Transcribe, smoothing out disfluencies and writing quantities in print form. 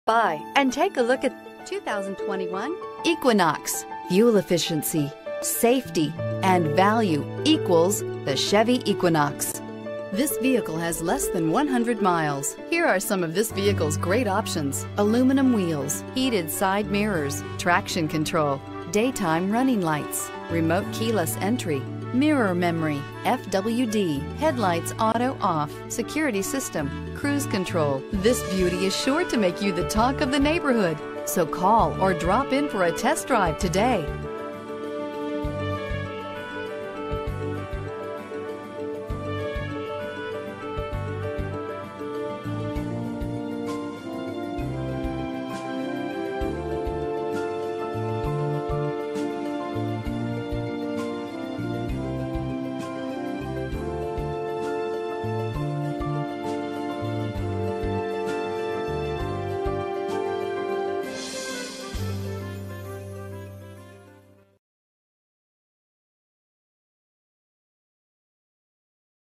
By and take a look at 2021 Equinox. Fuel efficiency, safety, and value equals the Chevy Equinox. This vehicle has less than 100 miles. Here are some of this vehicle's great options: aluminum wheels, heated side mirrors, traction control, daytime running lights, remote keyless entry, mirror memory, FWD, headlights auto off, security system, cruise control. This beauty is sure to make you the talk of the neighborhood. So call or drop in for a test drive today.